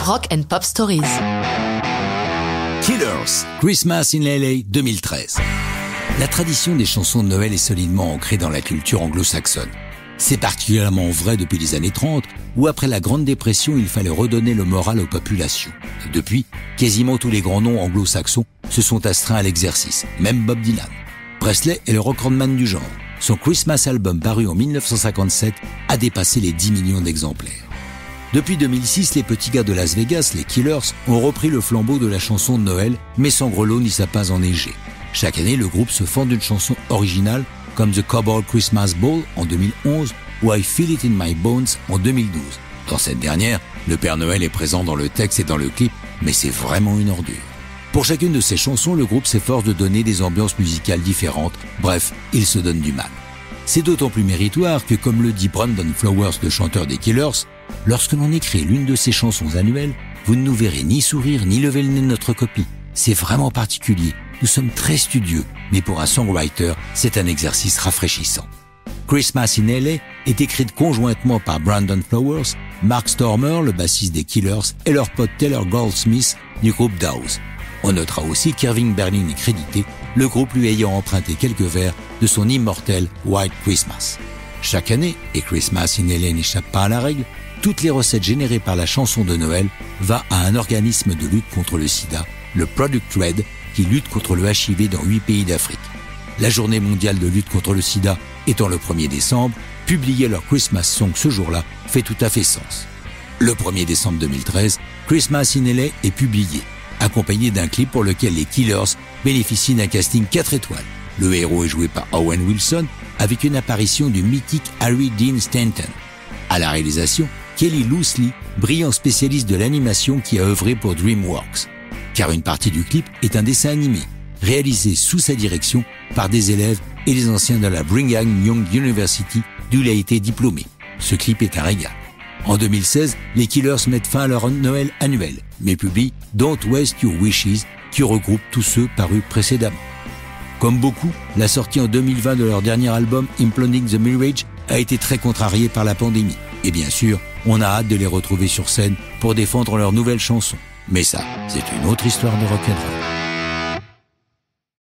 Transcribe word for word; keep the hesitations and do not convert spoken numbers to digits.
Rock and Pop Stories. Killers, Christmas in L A deux mille treize. La tradition des chansons de Noël est solidement ancrée dans la culture anglo-saxonne. C'est particulièrement vrai depuis les années trente, où après la Grande Dépression, il fallait redonner le moral aux populations. Depuis, quasiment tous les grands noms anglo-saxons se sont astreints à l'exercice, même Bob Dylan. Presley est le recordman du genre. Son Christmas album paru en mille neuf cent cinquante-sept a dépassé les dix millions d'exemplaires. Depuis deux mille six, les petits gars de Las Vegas, les Killers, ont repris le flambeau de la chanson de Noël, mais sans grelots ni sapins enneigés. Chaque année, le groupe se fend d'une chanson originale comme The Cowboy Christmas Ball en deux mille onze ou I Feel It in My Bones en deux mille douze. Dans cette dernière, le Père Noël est présent dans le texte et dans le clip, mais c'est vraiment une ordure. Pour chacune de ces chansons, le groupe s'efforce de donner des ambiances musicales différentes. Bref, il se donne du mal. C'est d'autant plus méritoire que, comme le dit Brandon Flowers, le chanteur des Killers, lorsque l'on écrit l'une de ces chansons annuelles, vous ne nous verrez ni sourire ni lever le nez de notre copie. C'est vraiment particulier. Nous sommes très studieux, mais pour un songwriter, c'est un exercice rafraîchissant. Christmas in L A est écrite conjointement par Brandon Flowers, Mark Stormer, le bassiste des Killers, et leur pote Taylor Goldsmith du groupe Dawes. On notera aussi qu'Irving Berlin est crédité, le groupe lui ayant emprunté quelques vers de son immortel White Christmas. Chaque année, et Christmas in L A n'échappe pas à la règle, toutes les recettes générées par la chanson de Noël vont à un organisme de lutte contre le sida, le Product Red, qui lutte contre le H I V dans huit pays d'Afrique. La journée mondiale de lutte contre le sida étant le premier décembre, publier leur Christmas song ce jour-là fait tout à fait sens. Le premier décembre deux mille treize, Christmas in L A est publié, accompagné d'un clip pour lequel les Killers bénéficient d'un casting quatre étoiles. Le héros est joué par Owen Wilson avec une apparition du mythique Harry Dean Stanton. À la réalisation, Kelly Loosely, brillant spécialiste de l'animation qui a œuvré pour DreamWorks. Car une partie du clip est un dessin animé, réalisé sous sa direction par des élèves et des anciens de la Brigham Young University d'où il a été diplômé. Ce clip est un régal. En deux mille seize, les Killers mettent fin à leur Noël annuel, mais publient Don't Waste Your Wishes, qui regroupe tous ceux parus précédemment. Comme beaucoup, la sortie en deux mille vingt de leur dernier album Imploding the Mirage a été très contrariée par la pandémie. Et bien sûr, on a hâte de les retrouver sur scène pour défendre leurs nouvelles chansons. Mais ça, c'est une autre histoire de rock'n'roll.